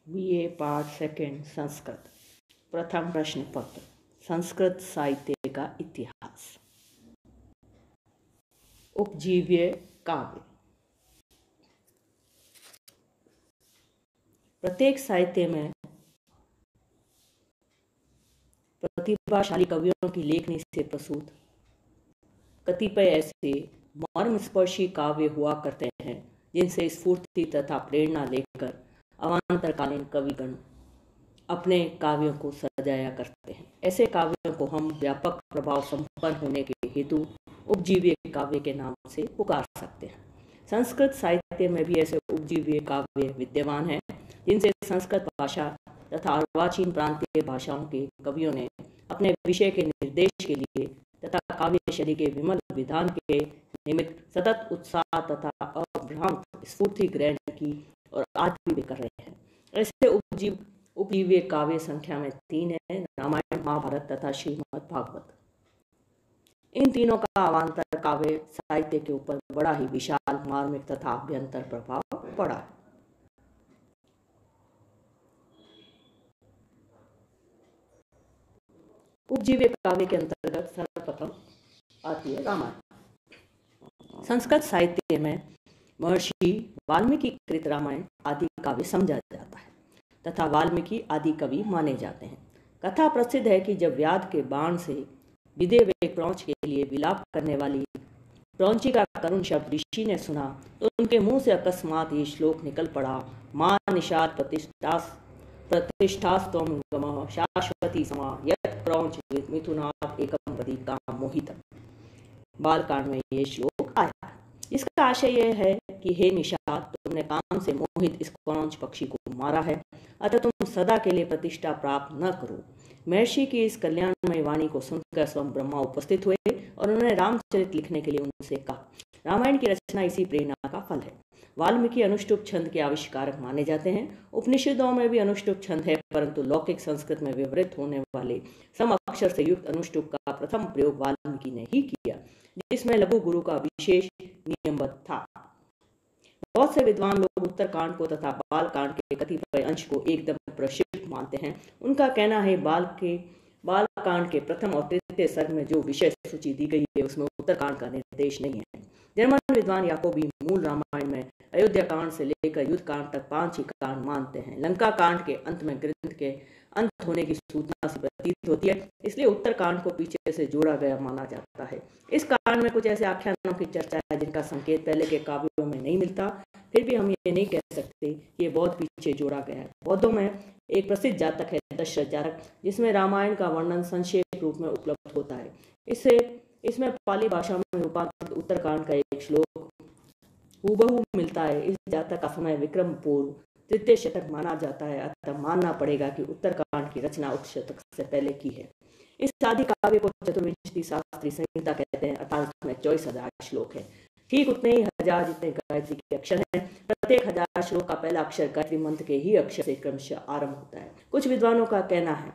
BA part second Sanskrit. प्रथम प्रश्न पत्र। संस्कृत साहित्य का इतिहास। उपजीव्य काव्य। प्रत्येक साहित्य में प्रतिभाशाली कवियों की लेखनी से प्रसूत कतिपय ऐसे मर्मस्पर्शी काव्य हुआ करते हैं जिनसे स्फूर्ति तथा प्रेरणा लेकर अवांतरकालीन कविगण अपने काव्यों को सजाया करते हैं। ऐसे काव्यों को हम व्यापक प्रभाव संपन्न होने के हेतु उपजीव्य काव्य के नाम से पुकार सकते हैं। संस्कृत साहित्य में भी ऐसे उपजीव्य काव्य विद्यमान हैं जिनसे संस्कृत भाषा तथा अर्वाचीन प्रांतीय भाषाओं के कवियों ने अपने विषय के निर्देश के लिए तथा काव्य शैली के विमल विधान के निमित्त सतत उत्साह तथा अभ्रांत स्फूर्ति ग्रहण की और आज भी कर रहे हैं। ऐसे उपजीव्य काव्य संख्या में 3 है: रामायण, महाभारत तथा श्रीमद् भागवत। इन तीनों का अवांतर काव्य साहित्य के ऊपर बड़ा ही विशाल मार्मिक तथा अभ्यंतर प्रभाव पड़ा है। उपजीव्य काव्य के अंतर्गत सर्वप्रथम आती है रामायण। संस्कृत साहित्य में महर्षि वाल्मीकि कृत रामायण आदि काव्य समझा जाता है तथा वाल्मीकि आदि कवि माने जाते हैं। कथा प्रसिद्ध है कि जब व्याध के बाण से विदे हुए प्रौंच के लिए विलाप करने वाली प्रौंची का करुण शब्द ऋषि ने सुना तो उनके मुंह से अकस्मात ये श्लोक निकल पड़ा: मां निषाद प्रतिष्ठास्त्वं गमः शाश्वती समा यत् प्रौंच मिथुनात् एकम पदी काम मोहितम्। बालकांड में ये श्लोक आया। इसका आशय यह है कि हे निषाद, तुमने काम से मोहित इस क्रौंच पक्षी को मारा है, अतः तुम सदा के लिए प्रतिष्ठा प्राप्त न करो। महर्षि की इस कल्याणमय वाणी को सुनकर स्वयं ब्रह्मा उपस्थित हुए और उन्होंने रामचरित लिखने के लिए उनसे कहा। रामायण की रचना इसी प्रेरणा का फल है। वाल्मीकि अनुष्टुप छंद के आविष्कारक माने जाते हैं। उपनिषदों में भी अनुष्टुप छंद है, परंतु लौकिक संस्कृत में व्यवहृत होने वाले सम अक्षर से युक्त अनुष्टुप का प्रथम प्रयोग वाल्मीकि ने ही किया, जिसमें लघु गुरु का विशेष नियमबद्ध था। बहुत से विद्वान लोग उत्तरकांड को तथा बालकांड के कतिपय अंश को एकदम प्रक्षिप्त मानते हैं। उनका कहना है बालकांड के प्रथम और तृतीय सर्ग में जो विषय सूची दी गई है उसमें उत्तरकांड का निर्देश नहीं है। जर्मन विद्वान याकोबी मूल रामायण में अयोध्या कांड से लेकर युद्ध कांड तक 5 ही कांड मानते हैं। लंका कांड के अंत में ग्रंथ के अंत होने की सूचना से प्रतीत होती है, इसलिए उत्तरकांड को पीछे से जोड़ा गया माना जाता है। इस कांड में कुछ ऐसे आख्यानों की चर्चा है जिनका संकेत पहले के काव्यों में नहीं मिलता, फिर भी हम ये नहीं कह सकते कि ये बहुत पीछे जोड़ा गया है। बौद्धों में एक प्रसिद्ध जातक है दशरथ जातक, जिसमें रामायण का वर्णन संक्षेप रूप में उपलब्ध होता है। इसमें पाली भाषा में रूपांतरित उत्तरकांड का एक श्लोक हूबहू मिलता है। इस जातक का समय विक्रम पूर्व तृतीय शतक माना जाता है, अतः मानना पड़ेगा कि उत्तरकांड की रचना उस शतक से पहले की है। इस आदि काव्य को चतुर्विंशति शास्त्री संहिता कहते हैं, अर्थात इसमें 24,000 श्लोक है। ठीक उतने ही 1000 जितने गायत्री के अक्षर हैं। प्रत्येक 1000 श्लोक का पहला अक्षर गायत्री मंत्र के ही अक्षर से क्रमशः आरंभ होता है। कुछ विद्वानों का कहना है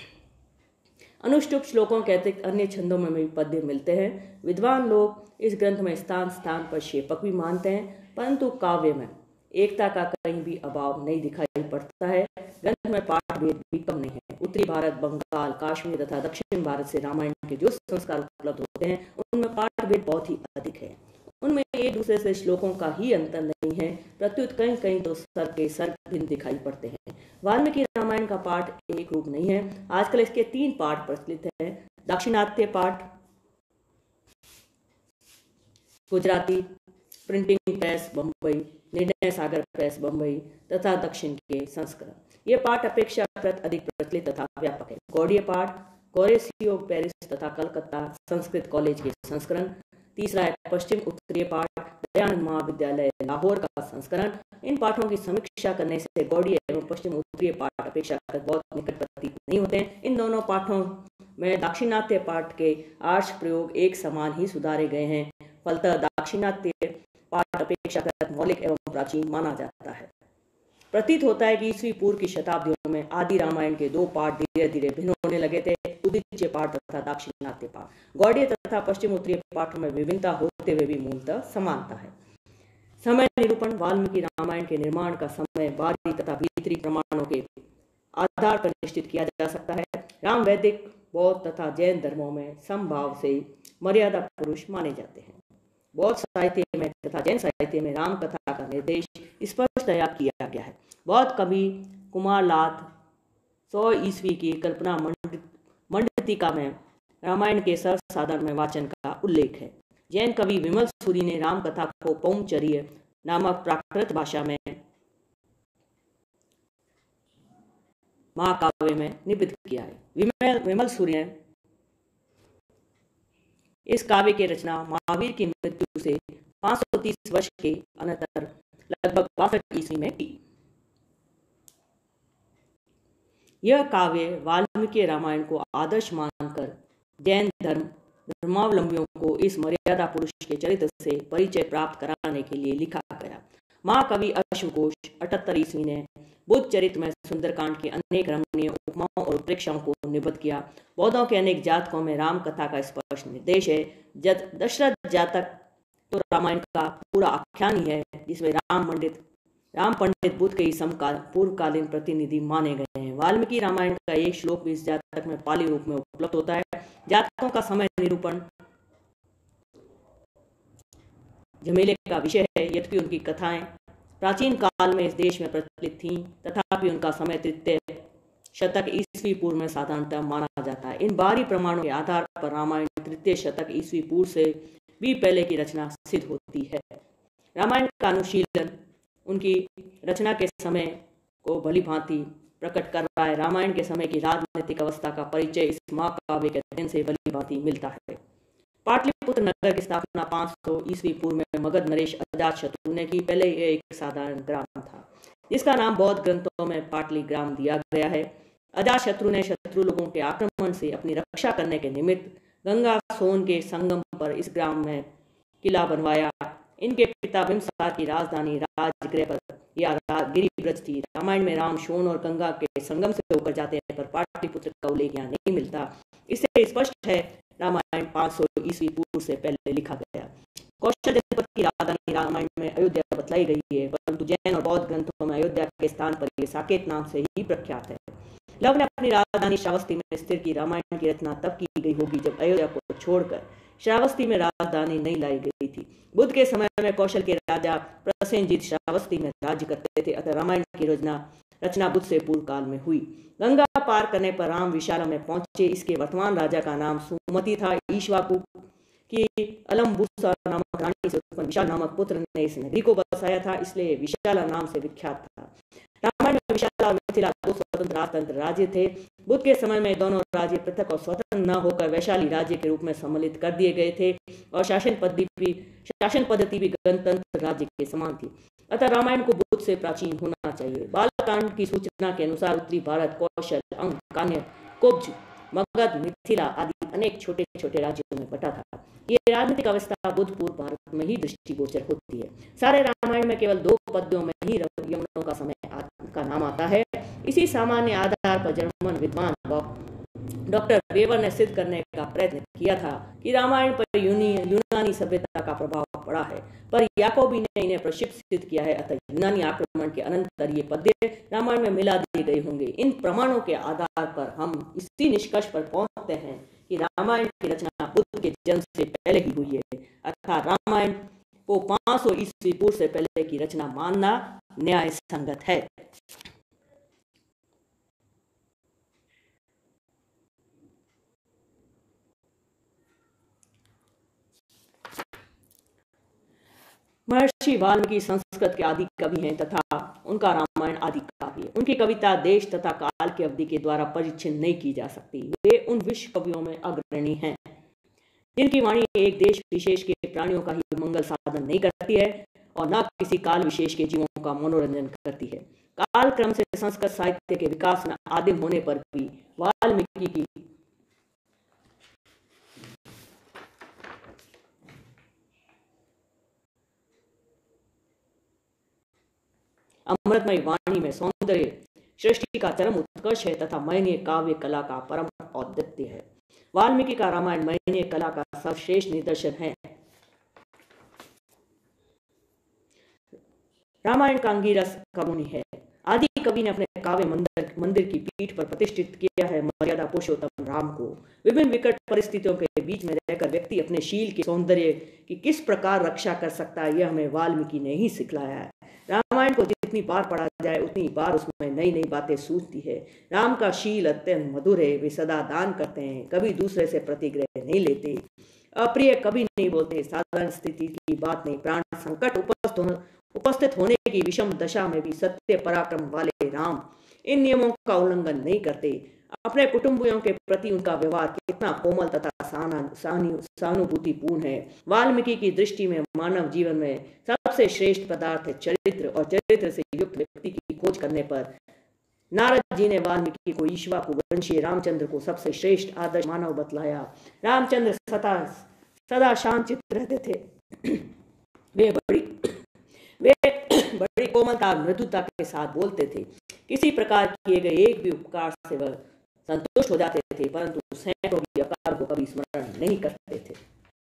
अनुष्टुप श्लोकों के अतिरिक्त अन्य छंदों में भी पद्य मिलते हैं। विद्वान लोग इस ग्रंथ में स्थान स्थान पर शेपक भी मानते हैं, परंतु काव्य में एकता का कहीं भी अभाव नहीं दिखाई पड़ता है। ग्रंथ में पाठ भेद भी कम नहीं है। उत्तरी भारत, बंगाल, कश्मीर तथा दक्षिण भारत से रामायण के जो संस्कार उपलब्ध होते हैं उनमें पाठ भेद बहुत ही अधिक है। उनमें एक दूसरे से श्लोकों का ही अंतर नहीं है, प्रत्युत कहीं कहीं तो सर्ग के सर्ग भिन्न दिखाई पड़ते हैं। वाल्मीकि रामायण का पाठ एक रूप नहीं है। आजकल इसके 3 पाठ प्रचलित हैं: दाक्षिणात्य पाठ, गुजराती प्रिंटिंग प्रेस बम्बई, निर्णय सागर प्रेस बम्बई तथा दक्षिण के संस्करण। ये पाठ अपेक्षाकृत अधिक प्रचलित तथा व्यापक है। गौड़ीय पाठ गौरेसियो पेरिस तथा कलकत्ता संस्कृत कॉलेज के संस्करण। तीसरा है पश्चिम उत्तरीय पाठ दयानंद महाविद्यालय लाहौर का संस्करण। इन पाठों की समीक्षा करने से गौड़ीय एवं पश्चिम उत्तरीय पाठ अपेक्षाकृत बहुत निकट प्रतीत नहीं होते हैं। इन दोनों पाठों में दाक्षिणात्य पाठ के आर्ष प्रयोग एक समान ही सुधारे गए हैं। फलतः दाक्षिणात्य पाठ अपेक्षाकृत मौलिक एवं प्राचीन माना जाता है। प्रतीत होता है कि ईस्वी पूर्व की शताब्दियों में आदि रामायण के 2 पाठ धीरे धीरे भिन्न होने लगे थे: उदीच्य पाठ तथा दाक्षिणात्य पाठ। गौड़ीय तथा पश्चिम उत्तरीय पाठों में विभिन्नता होते हुए भी मूलतः समानता है। समय निरूपण: वाल्मीकि रामायण के निर्माण का समय बाहरी तथा भीतरी प्रमाणों के आधार पर निश्चित किया जा सकता है। राम वैदिक, बौद्ध तथा जैन धर्मों में समभाव से मर्यादा पुरुष माने जाते हैं। बौद्ध साहित्य में तथा जैन साहित्य में राम कथा का निर्देश स्पष्टतया किया गया है। बौद्ध कवि कुमारलाथ 100 ईस्वी की कल्पना मंडतिका में रामायण के सर्वसाधारण में वाचन का उल्लेख है। जैन कवि विमल सूरी ने राम कथा को पौमचर्य नामक प्राकृत भाषा में महाकाव्य में निबद्ध किया है। विमल सूरी ने इस काव्य की रचना महावीर की मृत्यु से 530 वर्ष के अनंतर लगभग 62 ईस्वी में की। यह काव्य वाल्मीकि रामायण को आदर्श मानकर जैन धर्मावलंबियों को इस मर्यादा पुरुष के चरित्र से परिचय प्राप्त कराने के लिए लिखा गया। महाकवि अश्वघोष 78 ईस्वी ने बुद्ध चरित्र में सुंदरकांड के अनेक रमणीय उपमाओं और उत्प्रेक्षाओं को निबद्ध किया। बौद्धों के अनेक जातकों में राम कथा का स्पष्ट निर्देश है। दशरथ जातक तो रामायण का पूरा आख्यान ही है, जिसमें राम पंडित बुद्ध के पूर्वकालीन प्रतिनिधि माने गए हैं। वाल्मीकि रामायण का एक श्लोक भी इस जातक में पाली रूप में उपलब्ध होता है। जातकों का समय निरूपण झमेले का विषय है, यद्यपि उनकी कथाएं प्राचीन काल में इस देश में प्रचलित थीं, तथापि उनका समय 3 शतक ईस्वी पूर्व में साधारणतः माना जाता है। इन बाहरी प्रमाणों के आधार पर रामायण 3 शतक ईस्वी पूर्व से भी पहले की रचना सिद्ध होती है। रामायण का अनुशीलन उनकी रचना के समय को भली भांति प्रकट कर रहा है। रामायण के समय की राजनीतिक अवस्था का परिचय इस महाकाव्य के अध्ययन से भली भांति मिलता है। पाटलिपुत्र नगर की स्थापना 500 ईस्वी पूर्व में मगध नरेश अजातशत्रु ने की। पहले यह एक साधारण ग्राम था, जिसका नाम बौद्ध ग्रंथों में पाटली ग्राम दिया गया है। अजातशत्रु ने शत्रु लोगों के आक्रमण से अपनी रक्षा करने के निमित्त गंगा सोन के संगम पर इस ग्राम में किला बनवाया। इनके पिता बिम्बसार की राजधानी राजगृह पर या गिरिब्रज थी। रामायण में राम सोन और गंगा के संगम से होकर जाते हैं, पर पाटलिपुत्र का उल्लेख यहाँ नहीं मिलता। इससे स्पष्ट है रामायण 500 ईस्वी पूर्व से पहले लिखा गया। कौशल जनपद की राजधानी रामायण में अयोध्या बतलाई गई है, परंतु जैन और बौद्ध ग्रंथों में अयोध्या के स्थान पर यह साकेत नाम से ही प्रख्यात है। लव ने अपनी राजधानी श्रावस्ती में स्थिर की। रामायण की रचना तब की गई होगी जब अयोध्या को छोड़कर श्रावस्ती में राजधानी नहीं लाई गई थी। बुद्ध के समय में कौशल के राजा प्रसेनजीत श्रावस्ती में राज्य करते थे, अतः रामायण की रचना बुद्ध से पूर्व काल में हुई। गंगा पार करने पर राम विशाला में पहुंचे। इसके वर्तमान राजा का नाम सुमति था। ईक्ष्वाकु की अलम्बुसा नामक रानी से उत्पन्न विशाल नामक पुत्र ने इस नगरी को बसाया था, इसलिए विशाला नाम से विख्यात था। रामायण में विशाला और मिथिला 2 स्वतंत्र राजतंत्र राज्य थे। बुद्ध के समय में दोनों राज्य पृथक और स्वतंत्र न होकर वैशाली राज्य के रूप में सम्मिलित कर दिए गए थे और शासन पद्धति भी गणतंत्र राज्य के समान थी। अतः रामायण को बुद्ध से प्राचीन होना चाहिए। बालकांड की सूचना के अनुसार उत्तरी भारत कौशल, अंग, कान्य, कुब्ज, मगध, मिथिला आदि अनेक छोटे छोटे राज्यों में बटा था। ये राजनीतिक अवस्था बुद्ध पूर्व भारत में ही दृष्टिगोचर होती है। सारे रामायण में केवल 2 पद्यों में ही यमुनों का समय का नाम आता है। इसी सामान्य आधार पर जर्मन विद्वान डॉक्टर वेबर ने सिद्ध करने का प्रयत्न किया था कि रामायण पर यूनानी सभ्यता का प्रभाव पड़ा है, पर याकोबी ने इन्हें प्रक्षिप्त सिद्ध किया है। अतः यूनानी आक्रमण के अनंतर ये पद्य रामायण में मिला दिए गए होंगे। इन प्रमाणों के आधार पर हम इसी निष्कर्ष पर पहुंचते हैं कि रामायण की रचना बुद्ध के जन्म से पहले ही हुई है, अर्थात रामायण को 500 ईस्वी पूर्व से पहले की रचना मानना न्याय संगत है। महर्षि वाल्मीकि संस्कृत के आदि कवि हैं तथा उनका रामायण आदि काव्य है। उनकी कविता देश तथा काल की अवधि के द्वारा परिच्छिन्न नहीं की जा सकती। वे उन विश्व कवियों में अग्रणी हैं जिनकी वाणी एक देश विशेष के प्राणियों का ही मंगल साधन नहीं करती है और न किसी काल विशेष के जीवों का मनोरंजन करती है। काल क्रम से संस्कृत साहित्य के विकास में आदिम होने पर भी वाल्मीकि की अमृतमय वाणी में सौंदर्य सृष्टि का चरम उत्कर्ष है तथा मयनीय काव्य कला का परम औदित्य है। वाल्मीकि का रामायण मयनीय कला का सर्वश्रेष्ठ निदर्शन है। रामायण का अंगिरस का मुनि है। आदि कवि ने अपने काव्य मंदिर की पीठ पर प्रतिष्ठित किया है मर्यादा पुरुषोत्तम राम को। विभिन्न विकट परिस्थितियों के बीच में रहकर व्यक्ति अपने शील के सौंदर्य की किस प्रकार रक्षा कर सकता है, यह हमें वाल्मीकि ने ही सिखलाया है। रामायण को जितनी बार पढ़ा जाए उतनी बार उसमें नई नई बातें सूझती है। राम का शील अत्यंत मधुर है। वे सदा दान करते हैं, कभी दूसरे से प्रतिग्रह नहीं लेते, अप्रिय कभी नहीं बोलते, साधारण स्थिति की बात नहीं, प्राण संकट उपस्थित होने की विषम दशा में भी सत्य पराक्रम वाले राम इन नियमों का उल्लंघन नहीं करते। अपने कुटुंबियों के प्रति उनका व्यवहार कितना कोमल तथा सहानुभूतिपूर्ण है। वाल्मीकि की दृष्टि में मानव जीवन में सबसे श्रेष्ठ पदार्थ है चरित्र, और चरित्र से युक्त व्यक्ति की खोज करने पर नारद जी ने वाल्मीकि को ईक्ष्वाकु वंशीय रामचंद्र को सबसे श्रेष्ठ आदर्श मानव बतलाया। रामचंद्र सदा शांत चित्त रहते थे। वे बड़ी कोमलता और मृदुता के साथ बोलते थे। किसी प्रकार किए गए एक भी उपकार से वह संतुष्ट हो जाते थे, परंतु सैकड़ों भी अपकार को कभी स्मरण नहीं करते थे।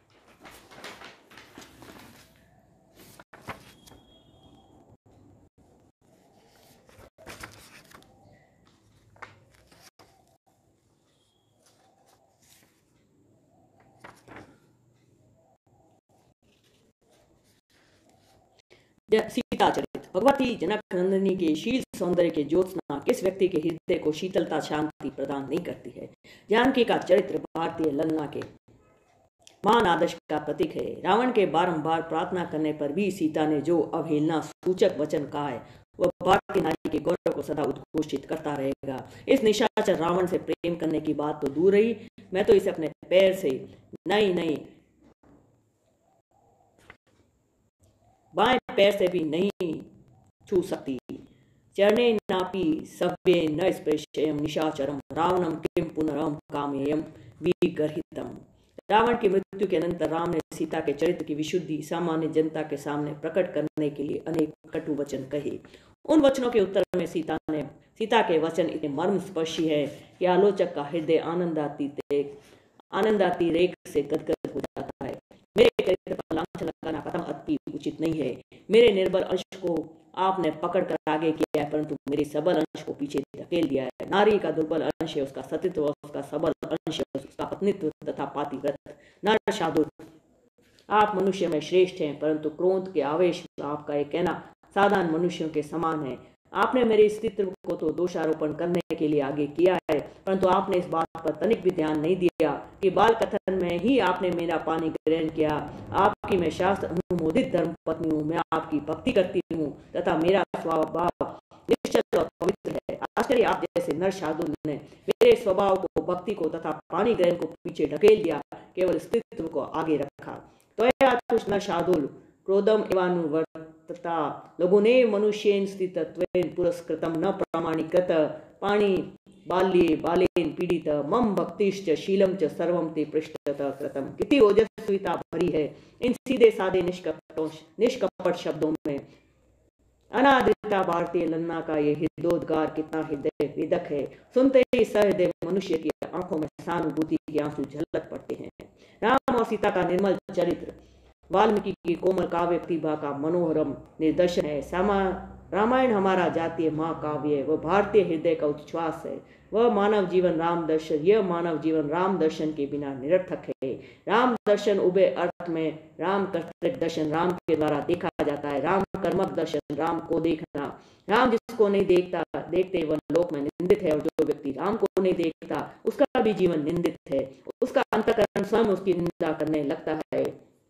सीता चरित। भगवती जनक नंदिनी के शील सौंदर्य के ज्योत्सना किस व्यक्ति के हृदय को शीतलता शांति प्रदान नहीं करती है। जानकी का चरित्र भारतीय ललना के महान आदर्श का प्रतीक है। रावण के बारंबार प्रार्थना करने पर भी सीता ने जो अवहेलना सूचक वचन कहा है वह भारतीय नारी के गौरव को सदा उद्घोषित करता रहेगा। इस निशाचर रावण से प्रेम करने की बात तो दूर रही, मैं तो इसे अपने पैर से नहीं बाएं पैर से भी नहीं छू सकती। चरणे नापी सव्ये न स्पृशयम निशाचरम रावणम किम पुनरहम कामेयम विगर्हितम। रावण की मृत्यु के अनंतर राम ने सीता के चरित्र की विशुद्धि सामान्य जनता के सामने प्रकट करने के लिए अनेक कटु वचन कहे। उन वचनों के उत्तर में सीता के वचन इतने मर्मस्पर्शी है कि आलोचक का हृदय आनंदाती रेख से गदगद हो जाता है। मेरे चरित्र पर लांछन लगाना कदम अति उचित नहीं है। मेरे निर्बल अंश को आपने पकड़ कर आगे किया है, परंतु मेरे सबल अंश को पीछे धकेल दिया है। नारी का दुर्बल अंश है उसका सतीत्व, उसका सबल अंश है उसका पत्नीत्व तथा पातिव्रत। नर शार्दूल, आप मनुष्य में श्रेष्ठ हैं, परंतु क्रोध के आवेश में आपका यह कहना साधारण मनुष्यों के समान है। आपने मेरे अस्तित्व को तो दोषारोपण करने के लिए आगे किया है, परंतु आपने इस बात पर तनिक भी ध्यान नहीं दिया कि बाल कथन में ही आपने मेरा पानी ग्रहण किया। आपकी मैं शास्त्र अनुमोदित धर्म पत्नी हूँ, मैं आपकी भक्ति करती हूँ तथा मेरा स्वभाव निश्चल और पवित्र है। आश्चर्य, आप जैसे नर शार्दूल ने मेरे स्वभाव को, भक्ति को तथा पानी ग्रहण को पीछे ढकेल दिया, केवल अस्तित्व को आगे रखा। तो नर शार्दूल क्रोधम एवानुवर्तता लघुने मनुष्येन स्थितत्वेन पुरस्कृतम न प्रामाणिकृत पाणी बाल्ये बालेन पीड़ित मम भक्तिश्च शीलम च सर्वम ते पृष्ठतः कृतम। कितनी ओजस्विता भरी है इन सीधे साधे निष्कपट शब्दों में। अनादृता भारतीय लन्ना का ये हृदयोद्गार कितना हृदय वेदक है। सुनते ही सहृदय मनुष्य की आंखों में सहानुभूति के आंसू झलक पड़ते हैं। राम और सीता का निर्मल चरित्र वाल्मीकि की कोमल काव्य प्रतिभा का मनोहरम निदर्शन है। रामायण हमारा जातीय महाकाव्य है, वह भारतीय हृदय का उच्छ्वास है। यह मानव जीवन राम दर्शन के बिना निरर्थक है। राम दर्शन उभय अर्थ में राम कर्तृक दर्शन राम के द्वारा देखा जाता है, राम कर्मक दर्शन राम को देखना। राम जिसको नहीं देखते वह लोक में निंदित है, और जो व्यक्ति राम को नहीं देखता उसका भी जीवन निंदित है। उसका अंतःकरण स्वयं उसकी निंदा करने लगता है।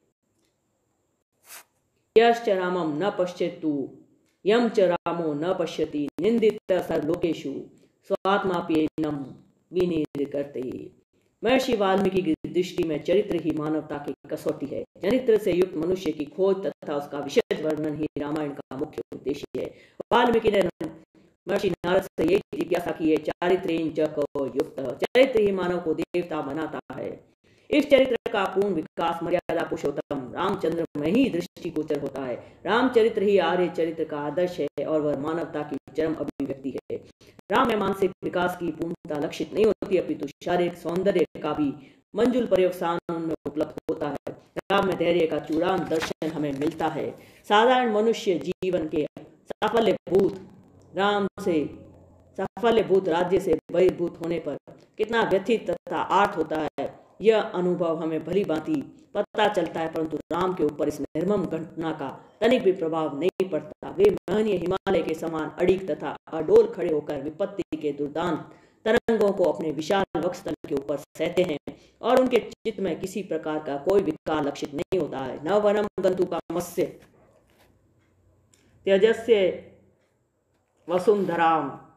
यश्च रामम न पश्येत्तु यम च रामो न पश्यति निंदित सर्वलोकेषु स्वात्माप्येनं विनिर्गते। महर्षि वाल्मीकि की दृष्टि में चरित्र ही मानवता की कसौटी है। चरित्र से युक्त मनुष्य की खोज तथा उसका विशद वर्णन ही रामायण का मुख्य उद्देश्य है। वाल्मीकि ने महर्षि नारद से यही जिज्ञासा की है, चारित्रेण च को युक्त। चरित्र ही मानव को देवता बनाता है। इस चरित्र का पूर्ण विकास मर्यादा पुरुषोत्तम रामचंद्र में ही दृष्टिगोचर होता है। रामचरित्र ही आर्य चरित्र का आदर्श है और वह मानवता की चरम अभिव्यक्ति है। राम में मानसिक विकास की पूर्णता लक्षित नहीं होती, अपितु शारीरिक सौंदर्य का भी मंजुल पर्यवसान उनमें उपलब्ध होता है। राम में धैर्य का चूड़ान दर्शन हमें मिलता है। साधारण मनुष्य जीवन के साफल्यभूत राम से साफल्यभूत राज्य से बहिर्भूत होने पर कितना व्यथित तथा आर्त होता है, यह अनुभव हमें भली भांति पता चलता है, परंतु राम के ऊपर इस निर्मम घटना का तनिक भी प्रभाव नहीं पड़ता। वे महनीय हिमालय के समान अडिग तथा अडोल खड़े होकर विपत्ति के दुर्दांत तरंगों को अपने विशाल वक्षस्थल के ऊपर सहते हैं और उनके चित्त में किसी प्रकार का कोई विकार लक्षित नहीं होता है। न वनम गंतु कामस्य त्यजस्य वसुंधराम